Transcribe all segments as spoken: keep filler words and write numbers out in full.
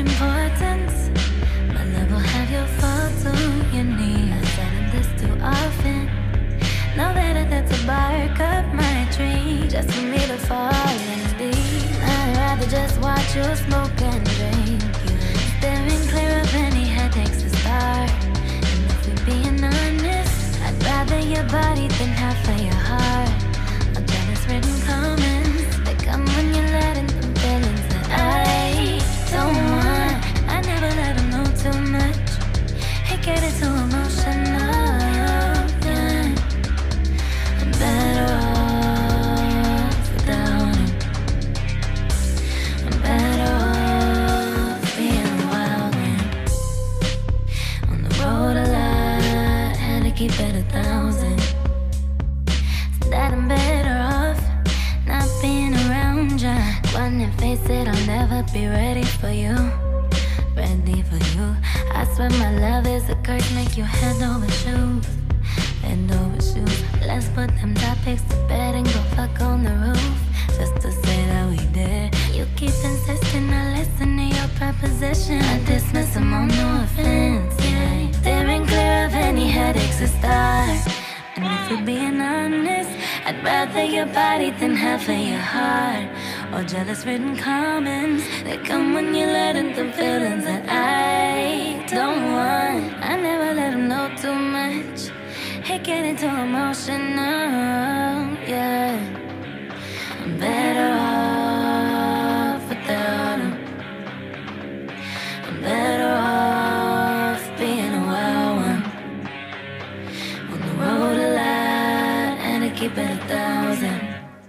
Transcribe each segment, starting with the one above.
importance. My love will have your faults on your knees. I said this too often. Know better than to bark up my tree just for me to fall in deep. I'd rather just watch you smoke and drink. You steering clear of any headaches to start. And if we're being honest, I'd rather your body than half of your heart. All jealous written comments that come when you're letting them feelings that I don't want. I never let them know too much. It get it too emotional. Yeah. I'm better off without him. I'm better off being a wild man. On the road a lot, had to keep it a thousand. So that I'm better off not being around ya. Go on and face it, I'll never be ready for you. Ready for you. I swear my love is a curse, make you head over shoes. Head over shoes. Let's put them topics to bed and go fuck on the roof. Just to say that we did. You keep insisting I listen to your proposition. I dismiss them on no offense, yeah. Steering clear of any headaches to start. And if we're being honest, I'd rather your body than half of your heart. Or jealous written comments that come when you're letting them feelings that I don't want. I never let them know too much. It getting too emotional, yeah. I'm better off without him. I'm better off being a wild one. On the road a lot, and to keep it a thousand.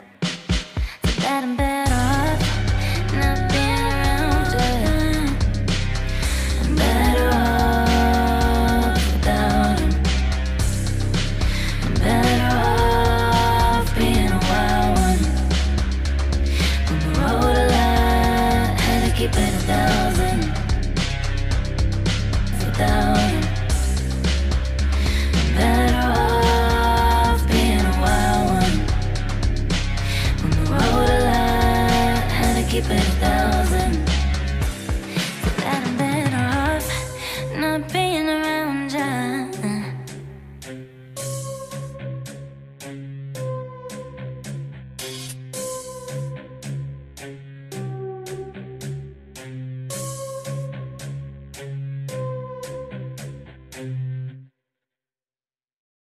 So that I'm better off not being around you. I'm better off without him. I'm better off being a wild one. On the road a lot, had to keep it a thousand.